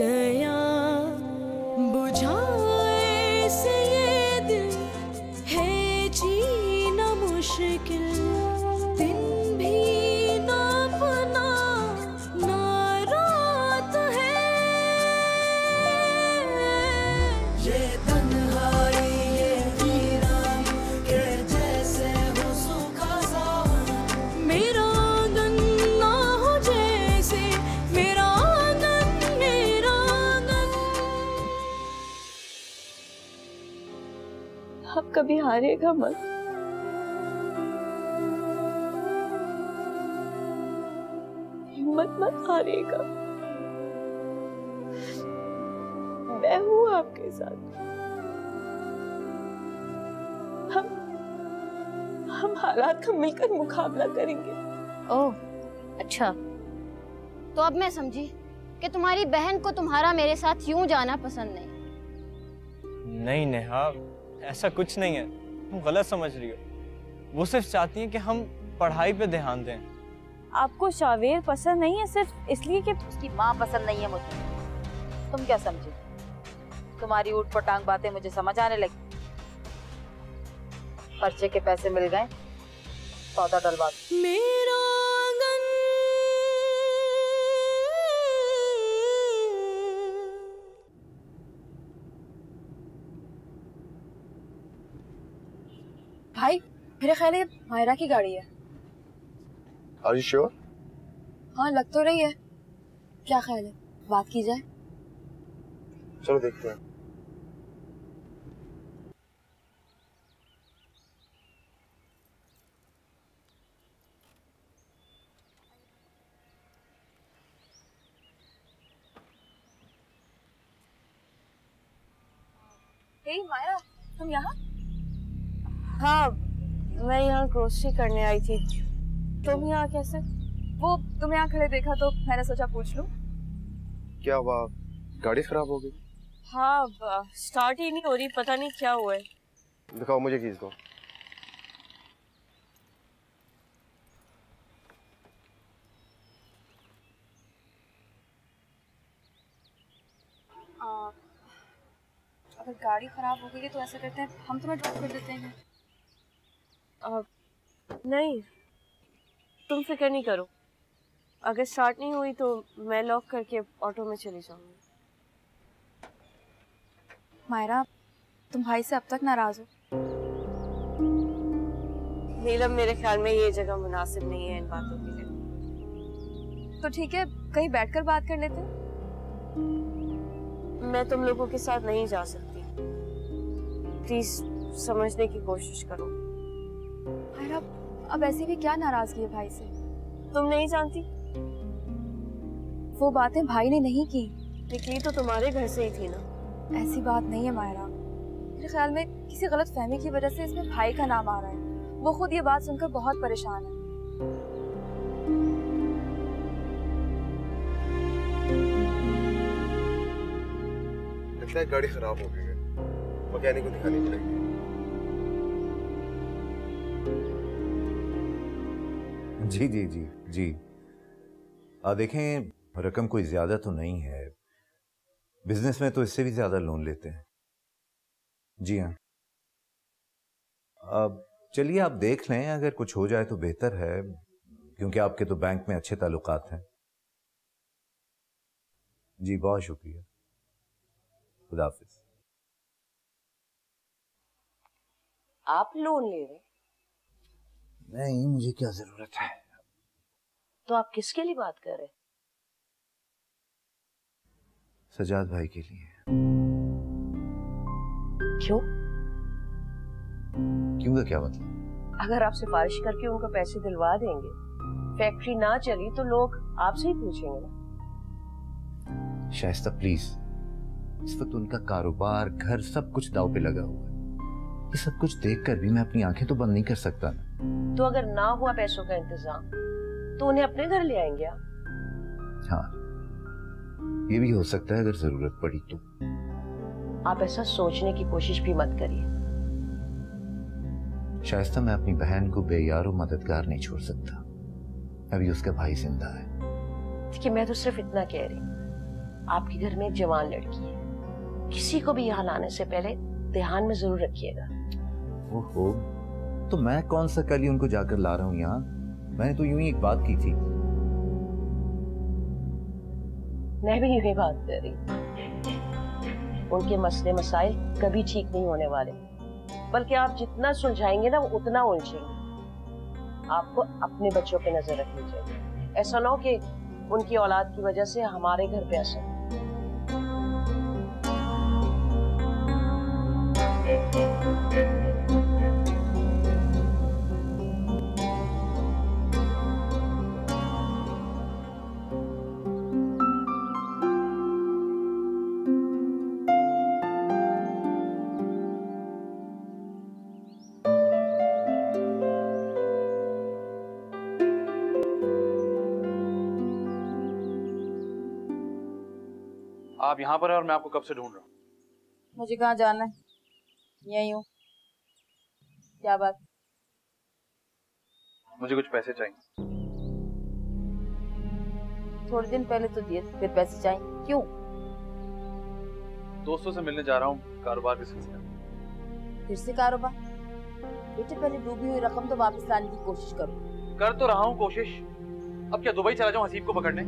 गया, बुझाए से ये दिल है जीना मुश्किल, दिन भी ना अपना ना रात है। ये तन्हाई ये वीरानी के जैसे हो सूखा सा, मेरा आंगन ना हो जैसे मेरा आंगन, मेरा आंगन। आप कभी हारिएगा मत। हिम्मत मत हारिएगा, मैं हूँ आपके साथ। हम हालात का मिलकर मुकाबला करेंगे। ओह अच्छा, तो अब मैं समझी कि तुम्हारी बहन को तुम्हारा मेरे साथ यूं जाना पसंद नहीं। नहीं नेहा, ऐसा कुछ नहीं है, तुम गलत समझ रही हो। वो सिर्फ चाहती हैं कि हम पढ़ाई पे ध्यान दें। आपको शावेर पसंद नहीं है सिर्फ इसलिए कि उसकी माँ पसंद नहीं है मुझे। तुम क्या समझे? तुम्हारी ऊट पटांग बातें मुझे समझ आने लगी। पर्चे के पैसे मिल गए, सौदा डलवा दो। मेरा आंगन, भाई मेरा ख्याल है मायरा की गाड़ी है। Are you sure? हाँ लग तो रही है। क्या ख्याल है, बात की जाए? चलो देखते हैं। हे मायरा, तुम यहाँ? हाँ, मैं यहाँ ग्रोसरी करने आई थी। तुम यहाँ कैसे? वो तुम यहाँ खड़े देखा तो मैंने सोचा पूछ लूं। क्या हुआ, गाड़ी खराब हो गई? हाँ, स्टार्ट ही नहीं हो रही, पता नहीं क्या हुआ है। दिखाओ मुझे कीज दो। अगर गाड़ी खराब हो गई है तो ऐसा करते हैं, हम तुम्हें ड्रॉप कर देते हैं। नहीं, तुम फिक्र नहीं करो। अगर स्टार्ट नहीं हुई तो मैं लॉक करके ऑटो में चली जाऊंगी। मायरा, तुम भाई से अब तक नाराज हो? नीलम, मेरे ख्याल में ये जगह मुनासिब नहीं है इन बातों के लिए। तो ठीक है, कहीं बैठकर बात कर लेते हैं। मैं तुम लोगों के साथ नहीं जा सकती, प्लीज समझने की कोशिश करो। मायरा, अब ऐसी भी क्या नाराजगी है भाई से? तुम नहीं जानती? वो बातें भाई ने नहीं की। निकली तो तुम्हारे घर से ही थी ना। ऐसी बात नहीं है मायरा, मेरे ख्याल में किसी गलत फहमी की वजह से इसमें भाई का नाम आ रहा है। वो खुद ये बात सुनकर बहुत परेशान है। लगता है गाड़ी खराब हो गई है, मैकेनिक को दिखानी पड़ेगी। जी जी जी जी, देखें रकम कोई ज्यादा तो नहीं है, बिजनेस में तो इससे भी ज्यादा लोन लेते हैं। जी हाँ, अब चलिए आप देख लें, अगर कुछ हो जाए तो बेहतर है, क्योंकि आपके तो बैंक में अच्छे ताल्लुकात हैं। जी बहुत शुक्रिया, खुदा हाफिज। आप लोन ले रहे? नहीं, मुझे क्या जरूरत है। तो आप किसके लिए बात कर रहे? सजाद भाई के लिए। क्यों? क्यों का क्या मतलब? अगर आप सिफारिश करके उनको पैसे दिलवा देंगे, फैक्ट्री ना चली तो लोग आपसे ही पूछेंगे ना। शाइस्ता प्लीज, इस वक्त उनका कारोबार, घर, सब कुछ दांव पे लगा हुआ है। ये सब कुछ देखकर भी मैं अपनी आंखें तो बंद नहीं कर सकता ना। तो अगर ना हुआ पैसों का इंतजाम तो उन्हें अपने घर ले आएंगे आप? हाँ, ये भी हो सकता है अगर जरूरत पड़ी तो। आप ऐसा सोचने की कोशिश भी मत करिए। शाइस्ता, मैं अपनी बहन को बेयार और मददगार नहीं छोड़ सकता। अभी उसका भाई जिंदा है। देखिए, मैं तो सिर्फ इतना कह रही, आपके घर में एक जवान लड़की है, किसी को भी यहाँ लाने से पहले ध्यान में जरूर रखिएगा। ओहो, तो मैं कौन सा कल ही उनको जाकर ला रहा हूँ यहाँ? मैंने तो यूं ही एक बात की थी। मैं भी यही बात कर रही। उनके मसले मसाइल कभी ठीक नहीं होने वाले, बल्कि आप जितना सुलझाएंगे ना वो उतना उलझेंगे। आपको अपने बच्चों पे नजर रखनी चाहिए। ऐसा ना हो कि उनकी औलाद की वजह से हमारे घर पे असर। आप यहाँ पर हैं और मैं आपको कब से ढूंढ रहा हूँ। मुझे कहाँ जाना है, यहीं हूँ। क्या बात? मुझे कुछ पैसे चाहिए। थोड़े दिन पहले तो दिए, फिर पैसे चाहिए क्यों? दोस्तों से मिलने जा रहा हूँ कारोबार के सिलसिले में। फिर से कारोबार? बेटे पहले डूबी हुई रकम तो वापस लाने की कोशिश करो। कर तो रहा हूँ कोशिश। अब क्या दुबई चला जाऊँ हसीब को पकड़ने?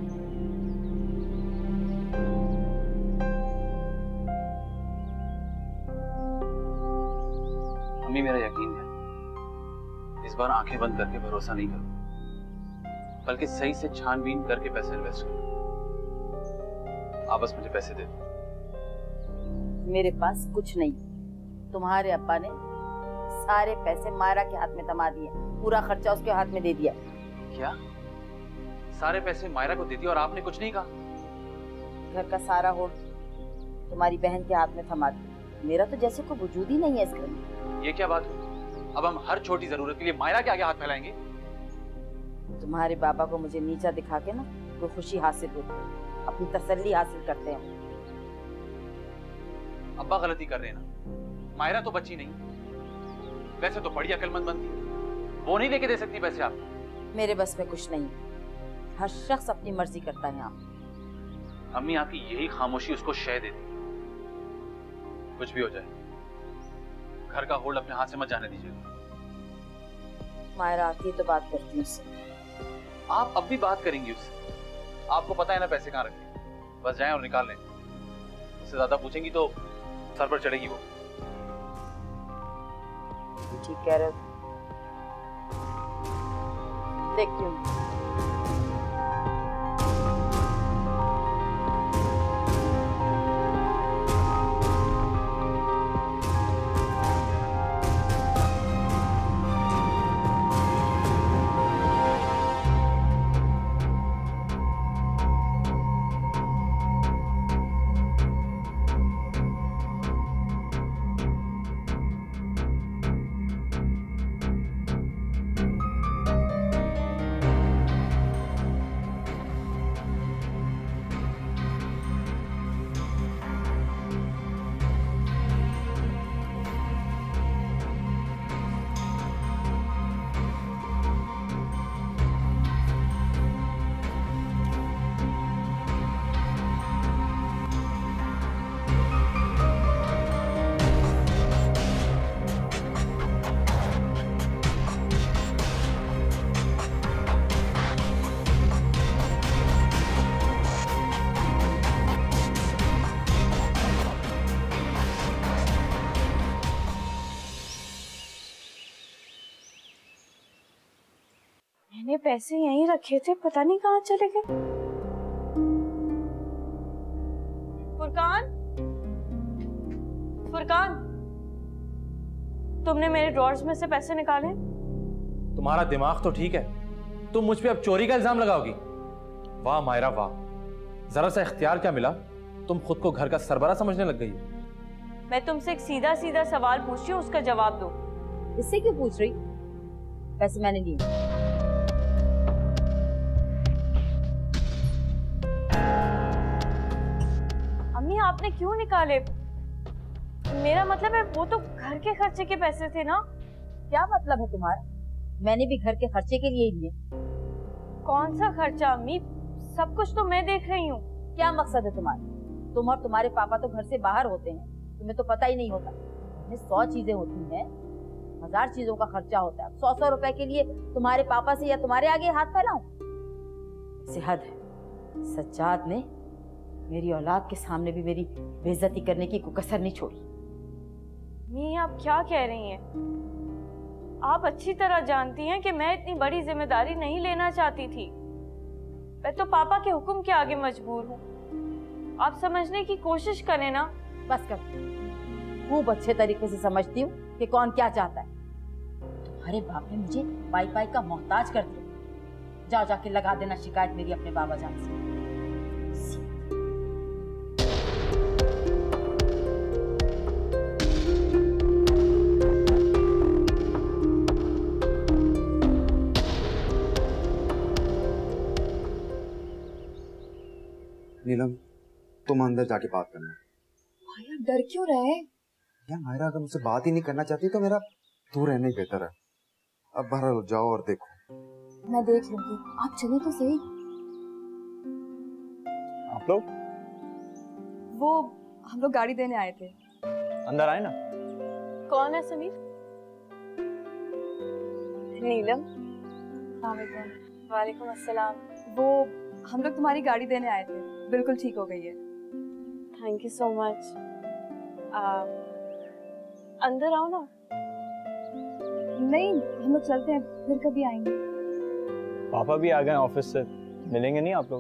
अम्मी, मेरा यकीन है इस बार आंखें बंद करके भरोसा नहीं करो, बल्कि सही से छानबीन करके पैसे इन्वेस्ट करो। आप बस मुझे पैसे दे दो। मेरे पास कुछ नहीं। तुम्हारे अब्बा ने सारे पैसे मायरा के हाथ में थमा दिए, पूरा खर्चा उसके हाथ में दे दिया। क्या? सारे पैसे मायरा को दे दिए और आपने कुछ नहीं कहा? घर का सारा होड़ तुम्हारी बहन के हाथ में थमा दिया। मेरा तो जैसे कोई वजूद ही नहीं है इस घर में। ये क्या बात हुई? अब हम हर छोटी जरूरत के लिए मायरा के आगे हाथ फैलाएंगे? तुम्हारे बाबा को मुझे नीचा दिखा के ना कोई खुशी हासिल होती, अपनी तसल्ली हासिल करते हैं। अब्बा गलती कर रहे हैं ना, मायरा तो बच्ची नहीं। वैसे तो बड़ी अक्लमंद बनती, वो नहीं लेके दे सकती पैसे आप। मेरे बस में कुछ नहीं, हर शख्स अपनी मर्जी करता है। आप अम्मी, आपकी यही खामोशी उसको शय देती। कुछ भी हो जाए, घर का होल्ड अपने हाथ से मत जाने दीजिए। मायरा आती है तो बात करती हूँ उससे। आप अब भी बात करेंगी उससे? आपको पता है ना पैसे कहाँ रखे, बस जाएं और निकाल लें। उससे ज्यादा पूछेंगी तो सर पर चढ़ेगी वो। ठीक कह रहे हो, देखती हूँ। मैंने पैसे यहीं रखे थे, पता नहीं कहाँ चले गए। फुरकान, फुरकान, तुमने मेरे ड्रॉर्स में से पैसे निकाले? तुम्हारा दिमाग तो ठीक है, तुम मुझ पे अब चोरी का इल्जाम लगाओगी? वाह मायरा वाह, जरा सा इख्तियार क्या मिला, तुम खुद को घर का सरबरा समझने लग गई हो। मैं तुमसे एक सीधा सीधा सवाल पूछ रही हूँ, उसका जवाब दो। इससे क्यों पूछ रही? पैसे मैंने दिए। अम्मी, आपने क्यों निकाले? मेरा मतलब है वो तो घर के खर्चे के पैसे थे ना। क्या मतलब है तुम्हारा? मैंने भी घर के खर्चे के लिए ही लिए। कौन सा खर्चा अम्मी? सब कुछ तो मैं देख रही हूँ। क्या मकसद है तुम्हारा? तुम और तुम्हारे पापा तो घर से बाहर होते हैं, तुम्हें तो पता ही नहीं होता। तुम्हें 100 चीजें होती हैं, 1000 चीजों का खर्चा होता है। 100 रुपए के लिए तुम्हारे पापा से या तुम्हारे आगे हाथ फैलाऊं? इससे हद है। सज्जाद ने मेरी औलाद के सामने भी मेरी बेइज्जती करने की कोई कसर नहीं छोड़ी। मी, आप क्या कह रही हैं? आप अच्छी तरह जानती हैं कि मैं इतनी बड़ी जिम्मेदारी नहीं लेना चाहती थी। मैं तो पापा के हुक्म के आगे मजबूर हूँ। आप समझने की कोशिश करें ना। बस कर, खूब अच्छे तरीके से समझती हूँ कि कौन क्या चाहता है। तुम्हारे बाप ने मुझे पाई पाई का मोहताज कर दिया। जाओ जाके लगा देना शिकायत मेरी अपने बाबा जान से। नीलम, तुम अंदर जाके बात करना। भाई आप डर क्यों रहे? यार मायरा अगर मुझसे बात ही नहीं करना चाहती तो मेरा दूर रहना ही बेहतर है। अब बाहर जाओ और देखो। मैं देख लूंगी, आप चलो तो सही। आप लोग? वो हम लोग गाड़ी देने आए थे। अंदर आए ना। कौन है समीर? नीलम। वालेकुम अस्सलाम। वो हम लोग तुम्हारी गाड़ी देने आए थे, बिल्कुल ठीक हो गई है। Thank you so much. अंदर आओ ना। नहीं, हम लोग चलते हैं, फिर कभी आएंगे। पापा भी आ गए ऑफिस से, मिलेंगे नहीं आप लोग?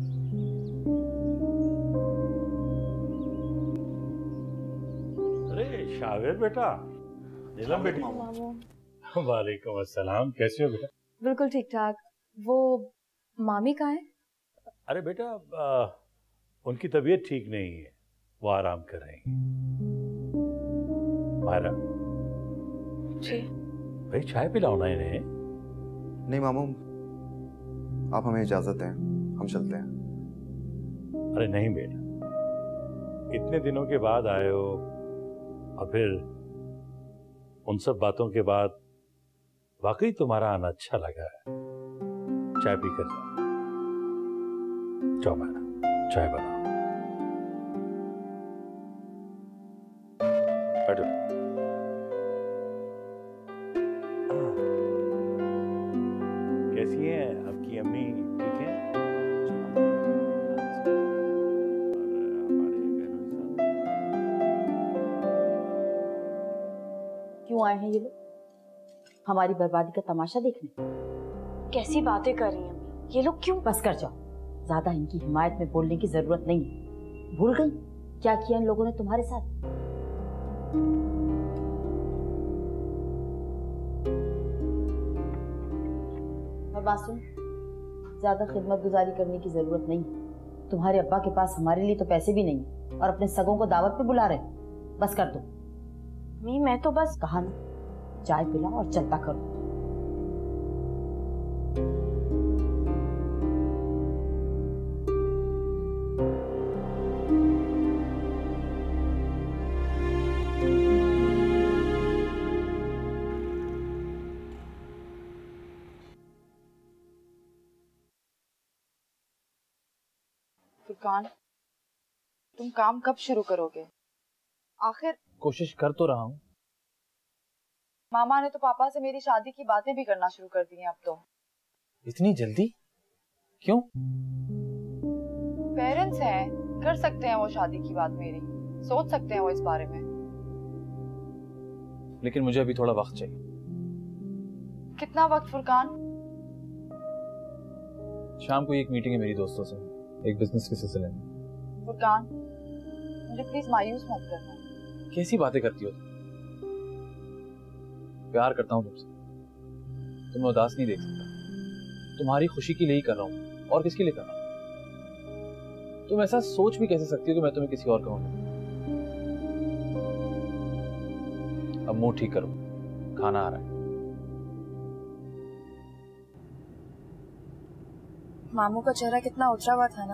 अरे शावेर बेटा, नीलम बेटी। वालेकुम अस्सलाम, कैसे हो बेटा? बिल्कुल ठीक ठाक। वो मामी कहाँ है? अरे बेटा, उनकी तबीयत ठीक नहीं है, वो आराम कर रही हैं। मायरा जी भाई, चाय पिलाओ ना इन्हें। नहीं मामू, आप हमें इजाजत दें, हम चलते हैं। अरे नहीं बेटा, इतने दिनों के बाद आए हो और फिर उन सब बातों के बाद वाकई तुम्हारा आना अच्छा लगा है। चाय पी कर जाओ मैडम, चाय बनाओ। बैठो। कैसी है आपकी अम्मी? ठीक है? क्यों आए हैं ये लोग? हमारी बर्बादी का तमाशा देखने? कैसी बातें कर रही हैं ये लोग? क्यों? बस कर जाओ, ज्यादा इनकी हिमायत में बोलने की जरूरत नहीं है। भूल गई क्या किया इन लोगों ने तुम्हारे साथ? और बात सुन, ज्यादा खिदमत गुजारी करने की जरूरत नहीं है। तुम्हारे अब्बा के पास हमारे लिए तो पैसे भी नहीं और अपने सगों को दावत पे बुला रहे। बस कर दो। मैं तो बस कहा ना, चाय पिला और चलता करो। फुरकान, तुम काम कब शुरू करोगे? आखिर कोशिश कर तो रहा हूँ। मामा ने तो पापा से मेरी शादी की बातें भी करना शुरू कर दी हैं अब तो। इतनी जल्दी क्यों? पेरेंट्स हैं, कर सकते हैं वो शादी की बात मेरी, सोच सकते हैं वो इस बारे में। लेकिन मुझे अभी थोड़ा वक्त चाहिए। कितना वक्त फुरकान? शाम को एक मीटिंग है मेरी दोस्तों से, एक बिजनेस के सिलसिले में। फुरकान, मुझे प्लीज मायूस मत करना। कैसी बातें करती हो? प्यार करता हूँ तुमसे, तुम्हें उदास नहीं देख सकता। तुम्हारी खुशी के लिए ही कर रहा हूँ, और किसके लिए कर रहा हूँ? तुम ऐसा सोच भी कैसे सकती हो कि मैं तुम्हें किसी और कहूँ? अब मुंह ठीक करो, खाना आ रहा है। मामू का चेहरा कितना उतरा हुआ था ना।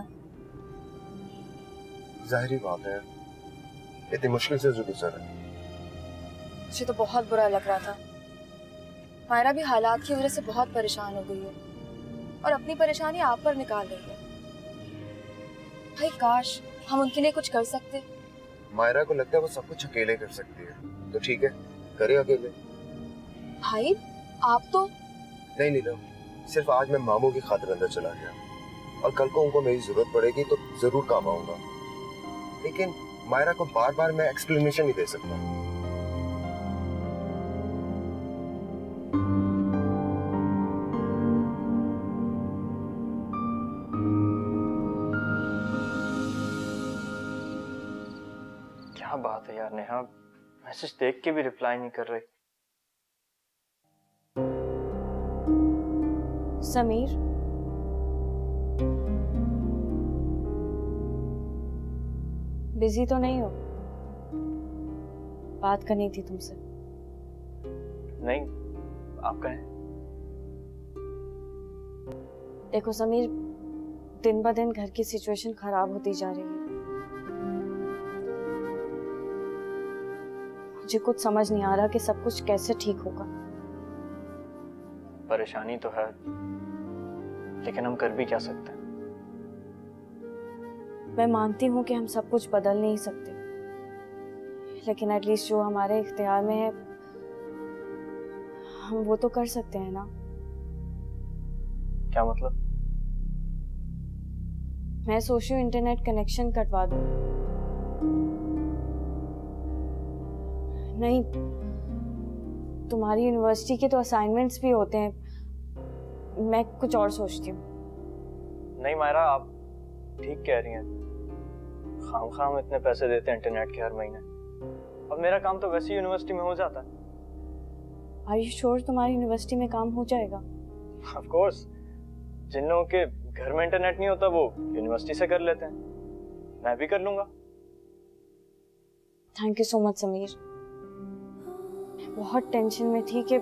जाहिर बात है, इतनी मुश्किल से जो गुजर है। मुझे तो बहुत बुरा लग रहा था। मायरा भी हालात की वजह से बहुत परेशान हो गई है और अपनी परेशानी आप पर निकाल रही है। भाई काश हम उनके लिए कुछ कर सकते। मायरा को लगता है वो सब कुछ अकेले कर सकती है, तो ठीक है करे अकेले। भाई आप तो नहीं नीलम, सिर्फ आज मैं मामू की खातिर अंदर चला गया और कल को उनको मेरी जरूरत पड़ेगी तो जरूर काम आऊंगा, लेकिन मायरा को बार बार मैं एक्सप्लेनेशन नहीं दे सकता। क्या बात है यार नेहा, मैसेज देख के भी रिप्लाई नहीं कर रही। समीर, बिजी तो नहीं हो? बात करनी थी तुमसे। नहीं, आप कहें। देखो समीर, दिन ब दिन घर की सिचुएशन खराब होती जा रही है। मुझे कुछ समझ नहीं आ रहा कि सब कुछ कैसे ठीक होगा। परेशानी तो है, लेकिन हम कर भी क्या सकते हैं? मैं मानती हूँ कि हम सब कुछ बदल नहीं सकते, लेकिन एटलीस्ट जो हमारे इख्तियार में है हम वो तो कर सकते हैं ना। क्या मतलब? मैं सोच रही हूँ इंटरनेट कनेक्शन कटवा दूँ। नहीं, तुम्हारी यूनिवर्सिटी के तो असाइनमेंट्स भी होते हैं, मैं कुछ और सोचती हूँ। नहीं मायरा, आप ठीक कह रही हैं। खाम हम इतने पैसे देते हैं इंटरनेट के हर महीने, और मेरा काम तो वैसे ही यूनिवर्सिटी में हो जाता है। Are you sure तुम्हारी यूनिवर्सिटी में काम हो जाएगा? Of course, जिन लोगों के घर में इंटरनेट नहीं होता वो यूनिवर्सिटी से कर लेते हैं, मैं भी कर लूंगा। Thank you so much Sameer, बहुत टेंशन में थी कि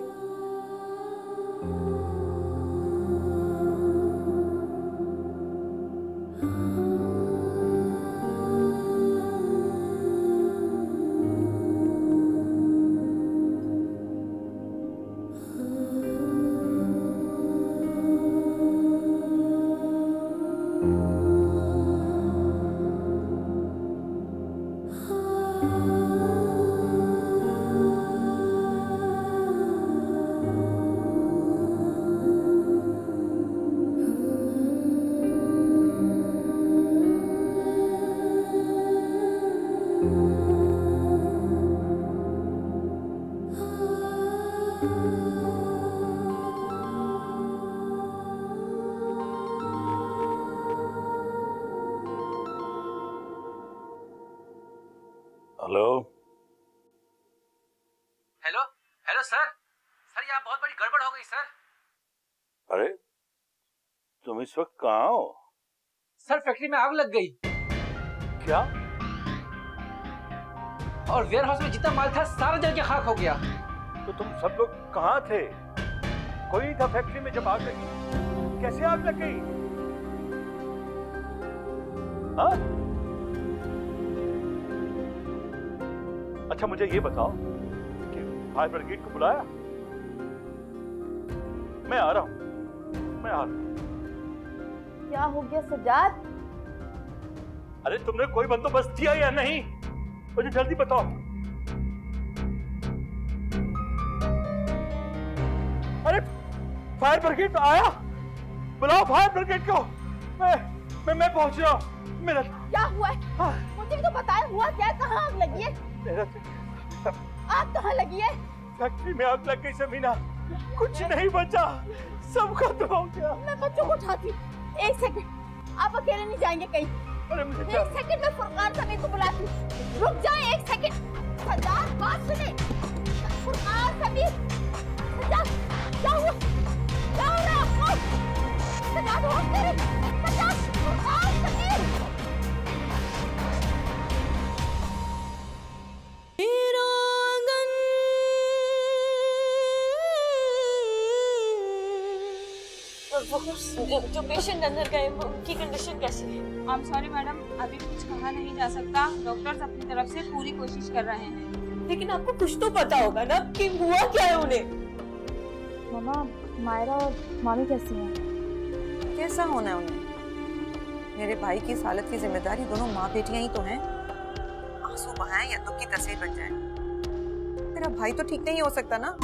हेलो हेलो हेलो सर यहाँ बहुत बड़ी गड़बड़ हो गई सर। अरे तुम इस वक्त कहाँ हो? सर फैक्ट्री में आग लग गई। क्या? और वेयरहाउस में जितना माल था सारा जल के खाक हो गया। तो तुम सब लोग कहाँ थे? कोई नहीं था फैक्ट्री में जब आग लगी? कैसे आग लग गई? हाँ? अच्छा मुझे ये बताओ कि फायर ब्रिगेड को बुलाया? मैं आ रहा हूँ। क्या हो गया सज्जाद? अरे तुमने कोई बंदोबस्त किया या नहीं? मुझे जल्दी बताओ। अरे फायर ब्रिगेड आया? बुलाओ फायर ब्रिगेड को। मैं पहुंच रहा हूँ। मेरा क्या हुआ है? हाँ। मुझे भी तो बताया हुआ क्या? कहाँ आग लगी है? आग कहाँ लगी है? फैक्ट्री में आग लग गई समीना, कुछ नहीं बचा, सब खत्म हो गया। मैं बच्चों को उठाती हूँ। एक सेकंड, आप अकेले नहीं जाएंगे कहीं। अरे मुझे एक सेकंड में फुरकान समीर को बुलाती हूँ। रुक जाए एक सेकंड। सज्जाद बात सुने। फुरकान समीर, सज्जाद क्या हुआ? क्या हो रहा है आपको? सज्जाद होश में रहिए। सज्जाद, फुरकान समीर। जो पेशेंट अंदर गए उनकी कंडीशन कैसी है? I'm sorry मैडम, अभी कुछ कहा नहीं जा सकता। डॉक्टर्स अपनी तरफ से पूरी कोशिश कर रहे हैं। लेकिन आपको कुछ तो पता होगा ना कि हुआ क्या है उन्हें? मामा, मायरा और मामी कैसी हैं? कैसा होना है उन्हें? मेरे भाई की इस हालत की जिम्मेदारी दोनों माँ बेटियां ही तो हैं। आंसू बहाएं या दुख की तस्वीर बन जाए। मेरा भाई तो ठीक नहीं हो सकता ना।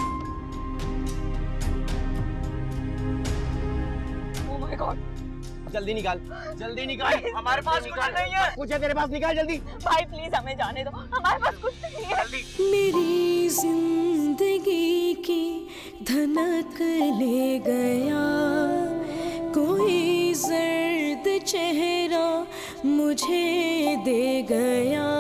ओह माय गॉड, जल्दी निकाल, जल्दी निकाल, हमारे पास कुछ नहीं है। कुछ है तेरे पास, निकाल जल्दी। भाई प्लीज हमें जाने दो, हमारे पास कुछ नहीं है। मेरी जिंदगी की धनक ले गया कोई जर्द चेहरा मुझे दे गया।